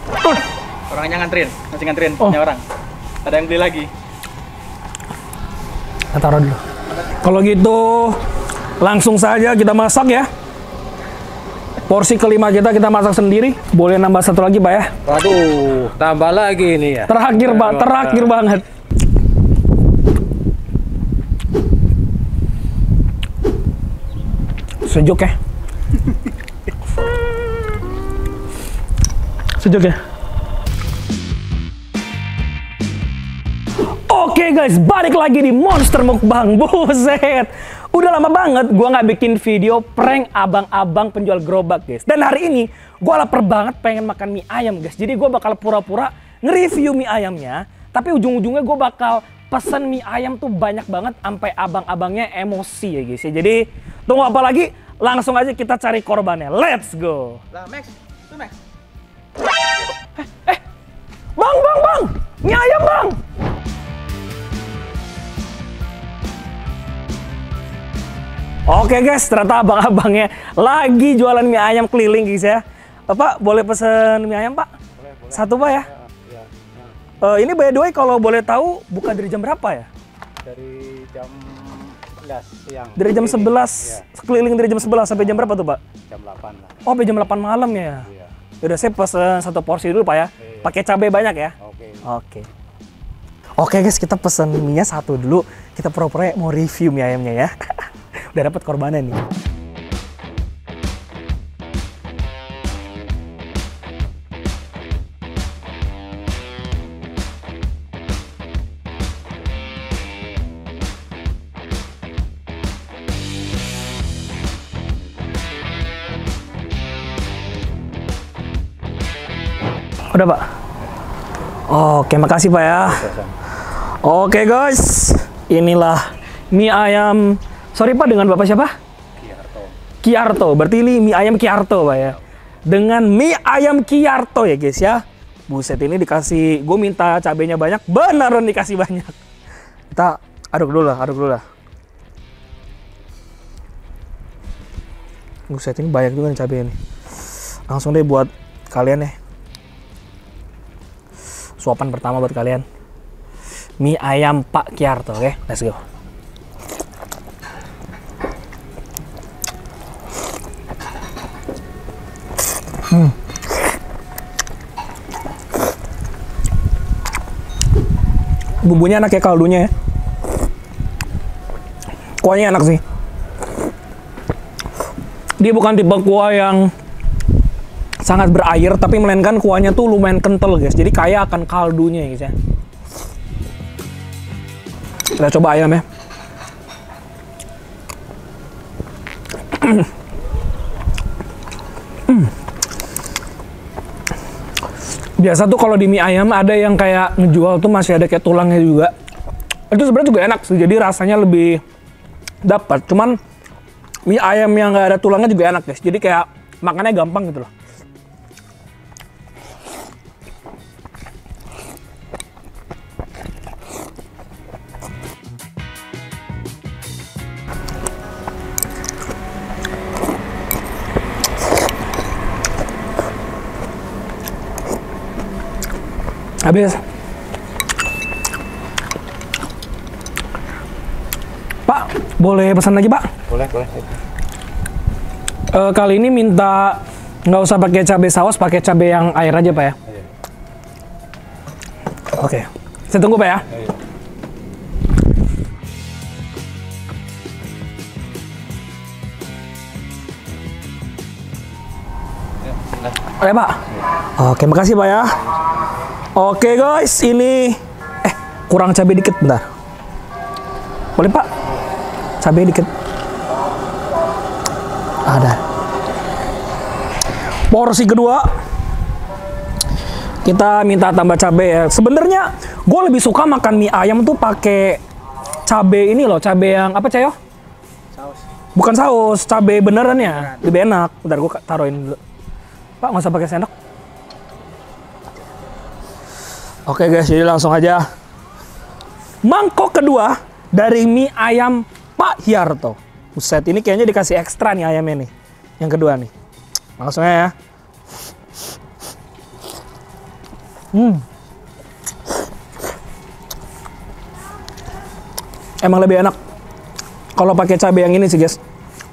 Orangnya ngantrin, masih ngantrin punya orang. Ada yang beli lagi. Kita taruh dulu. Kalau gitu langsung saja kita masak ya. Porsi kelima kita masak sendiri. Boleh nambah satu lagi, Pak ya? Waduh, tambah lagi ini ya. Terakhir, Pak. Terakhir banget. Sejuk ya? Sejuk ya? Oke guys, balik lagi di Monster Mukbang. Buset, udah lama banget gua nggak bikin video prank abang-abang penjual gerobak guys. Dan hari ini gua lapar banget pengen makan mie ayam guys. Jadi gua bakal pura-pura nge-review mie ayamnya. Tapi ujung-ujungnya gua bakal pesen mie ayam tuh banyak banget sampai abang-abangnya emosi ya guys ya. Jadi tunggu apa lagi? Langsung aja kita cari korbannya. Let's go. Lah Max, tuh Max. Bang, mie ayam bang. Oke guys, ternyata abang-abangnya lagi jualan mie ayam keliling guys ya. Pak, boleh pesen mie ayam Pak? Boleh. Satu Pak ya? Ini by the way kalau boleh tahu buka dari jam berapa ya? Dari jam 11 siang. Dari jam 11, keliling dari jam 11 sampai jam berapa tuh Pak? Jam 8 lah. Oh, sampai jam 8 malam ya? Iya. Udah saya pesen satu porsi dulu Pak ya? Iya. Pakai cabai banyak ya? Oke guys, kita pesen mie-nya satu dulu. Kita pura-pura mau review mie ayamnya ya. Udah dapat korbannya nih. Udah Pak? Oke, makasih Pak ya. Oke guys, inilah mie ayam. Sorry Pak, dengan Bapak siapa? Kiarto. Berarti ini mie ayam Kiarto Pak ya. Dengan mie ayam Kiarto ya guys ya. Buset, ini dikasih, gue minta cabenya banyak, beneran dikasih banyak. Kita aduk dulu lah. Buset, ini banyak juga nih cabenya nih. Langsung deh buat kalian ya. Suapan pertama buat kalian. Mie ayam Pak Kiarto, oke? Let's go. Bumbunya enak ya, kaldunya ya. Kuahnya enak sih. Dia bukan tipe kuah yang sangat berair, tapi melainkan kuahnya tuh lumayan kental guys. Jadi kaya akan kaldunya ya guys ya. Kita coba ayam ya. Biasa tuh kalau di mie ayam ada yang kayak ngejual tuh masih ada kayak tulangnya juga. Itu sebenarnya juga enak sih, jadi rasanya lebih dapat. Cuman mie ayam yang nggak ada tulangnya juga enak guys. Jadi kayak makannya gampang gitu loh. Habis. Pak, boleh pesan lagi Pak? Boleh. Kali ini minta nggak usah pakai cabai saus, pakai cabai yang air aja Pak ya? Iya. Oke, saya tunggu Pak ya. Iya. Oke Pak. Oke, makasih Pak ya. Oke guys, ini kurang cabai dikit bentar. Boleh Pak? Cabai dikit. Ada. Porsi kedua. Kita minta tambah cabai ya. Sebenarnya gue lebih suka makan mie ayam tuh pakai cabai ini loh, cabai yang apa Cayo? Saus. Bukan saus, cabai beneran ya. Lebih enak. Bentar gue taruhin dulu. Pak, nggak usah pakai sendok. Oke guys, jadi langsung aja. Mangkok kedua dari mie ayam Pak Kiarto. Buset, ini kayaknya dikasih ekstra nih ayamnya nih. Yang kedua nih. Langsung aja ya. Emang lebih enak kalau pakai cabai yang ini sih, guys.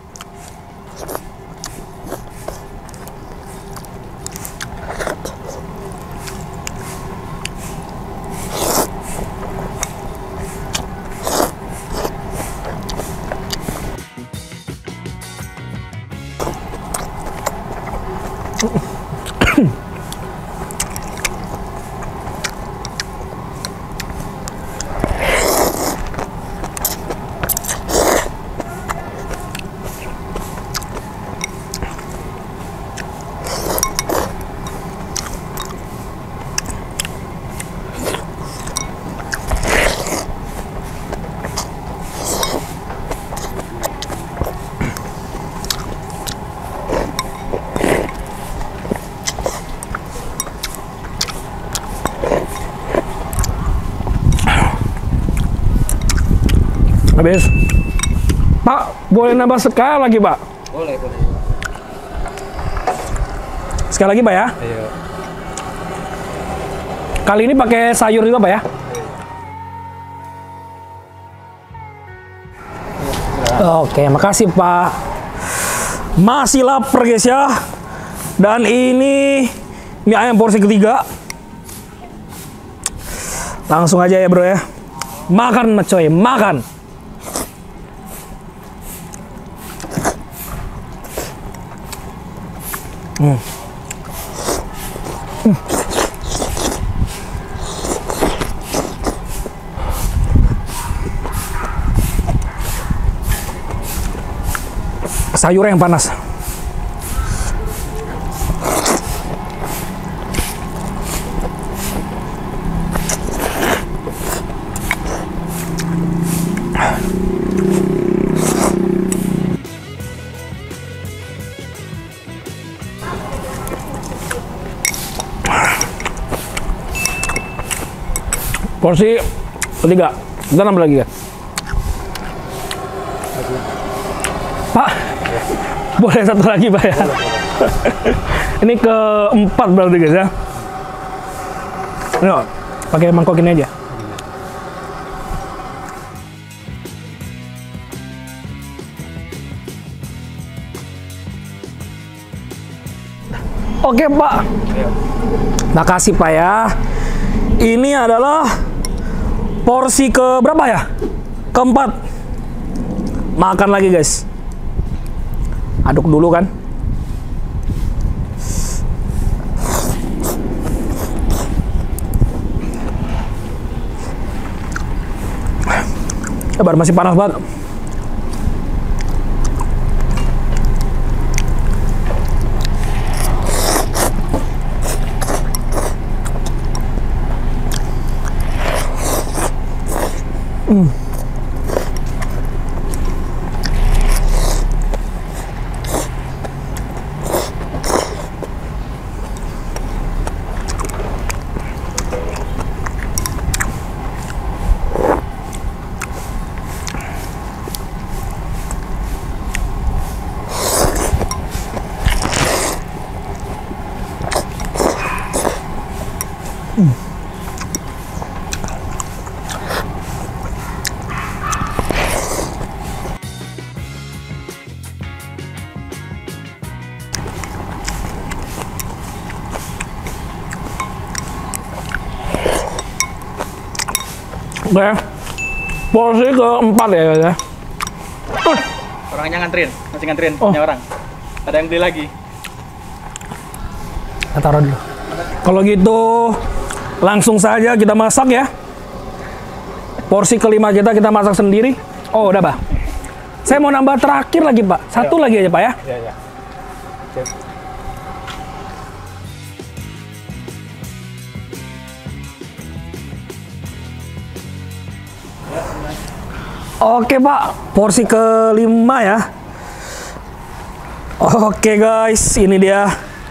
Habis. Pak, boleh nambah sekali lagi, Pak? Boleh, boleh. Sekali lagi, Pak ya? Iya. Kali ini pakai sayur juga, Pak ya? Oke, makasih, Pak. Masih lapar, guys ya. Dan ini mie ayam porsi ketiga. Langsung aja ya, bro ya. Makan, coy, makan. Sayurnya yang panas. Porsi ketiga, kita nambah lagi ya. Pak, boleh satu lagi, Pak ya? Ini keempat berarti, guys ya. Ayo, pakai mangkok ini aja. Oke, Pak. Makasih, Pak ya. Ini adalah porsi ke berapa ya? Keempat. Makan lagi, guys. Aduk dulu kan. Sabar, masih panas banget. Oke, porsi keempat ya, guys ya. Orangnya nganterin, masih nganterin Oh. punya orang. Ada yang beli lagi. Kita taruh dulu. Kalau gitu langsung saja kita masak ya. Porsi kelima kita masak sendiri. Oh, udah, Pak. Saya mau nambah terakhir lagi, Pak. Satu lagi aja, Pak ya. Iya, iya. Sip. Oke, Pak. Porsi kelima ya. Oke, guys. Ini dia.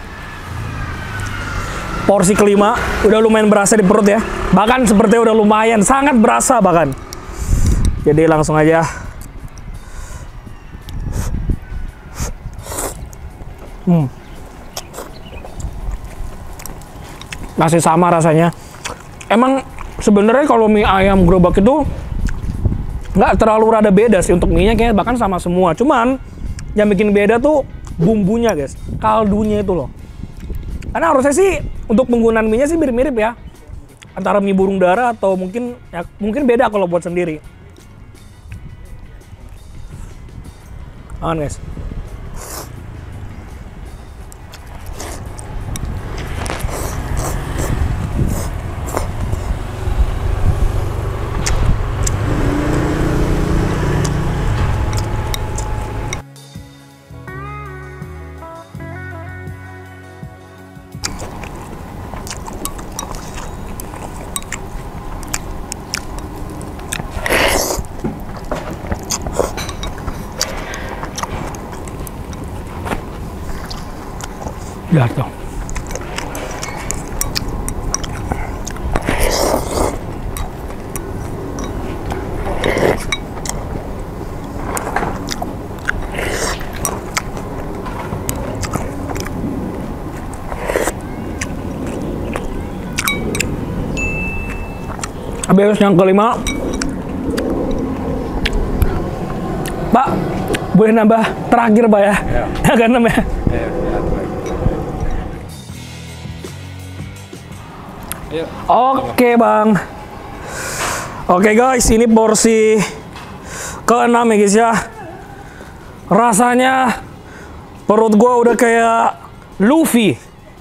Porsi kelima. Udah lumayan berasa di perut ya. Bahkan sepertinya udah lumayan. Sangat berasa bahkan. Jadi langsung aja. masih sama rasanya. Emang sebenarnya kalau mie ayam gerobak itu nggak terlalu rada beda sih untuk mie-nya, kayaknya bahkan sama semua. Cuman yang bikin beda tuh bumbunya guys, kaldunya itu loh. Karena harusnya sih untuk penggunaan mie-nya sih mirip-mirip ya, antara mie burung dara atau mungkin ya, mungkin beda kalau buat sendiri. Makan guys. Jatuh. Habis yang kelima, Pak, boleh nambah terakhir Pak ya? Ya kan namanya. Oke Bang. Oke guys, ini porsi ke-6 ya guys ya. Rasanya perut gua udah kayak Luffy.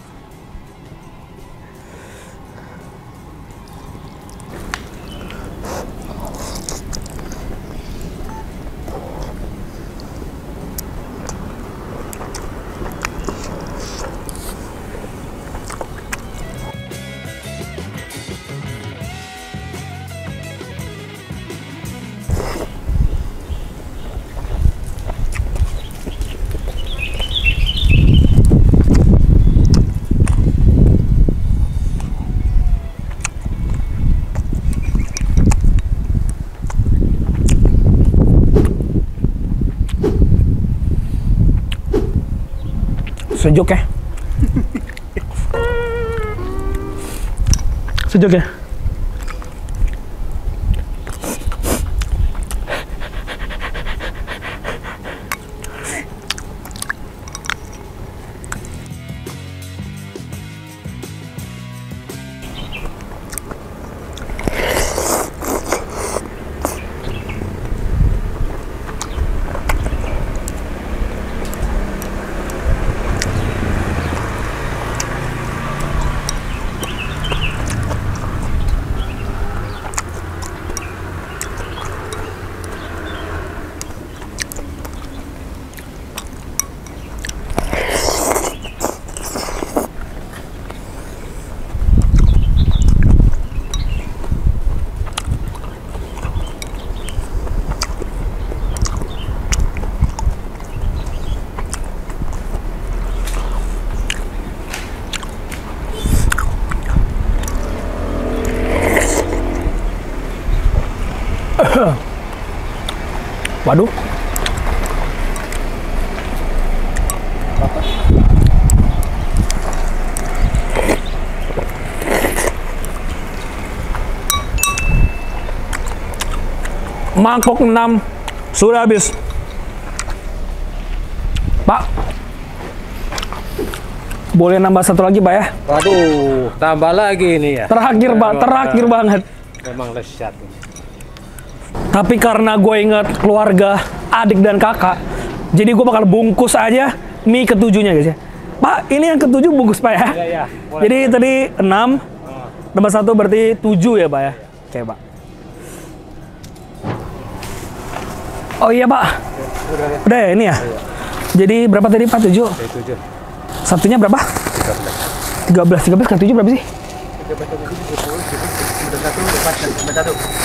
Sejuk ya. Sejuk ya. Waduh. Mangkok 6 sudah habis. Pak, boleh nambah satu lagi Pak ya? Waduh, tambah lagi ini ya. Terakhir Pak, terakhir banget. Memang lezat. Tapi karena gue inget keluarga, adik dan kakak, jadi gue bakal bungkus aja mie ketujuhnya guys ya. Pak, ini yang ketujuh bungkus Pak ya? Iya. Jadi tadi 6, tambah 1 berarti 7 ya Pak ya? Oke Pak. Oh iya Pak, udah ya ini ya? Jadi berapa tadi Pak? 7? 7. Satunya berapa? 13 ke 7 berapa sih? 13.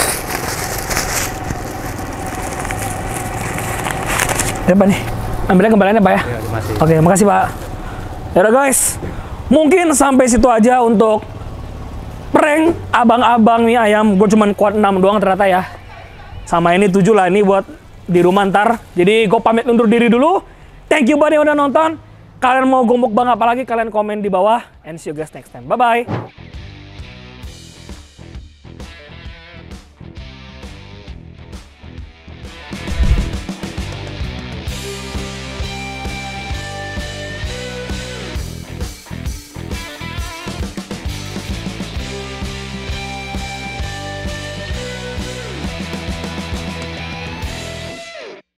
Apa nih? Ambilnya kembaliannya Pak ya? Ya, masih. Oke, makasih Pak. Yaudah guys, mungkin sampai situ aja untuk prank abang-abang mie ayam. Gue cuman kuat 6 doang ternyata ya. Sama ini 7 lah, ini buat di rumah ntar. Jadi gue pamit undur diri dulu. Thank you banget yang udah nonton. Kalian mau gue mukbang apa lagi? Kalian komen di bawah. And see you guys next time. Bye-bye.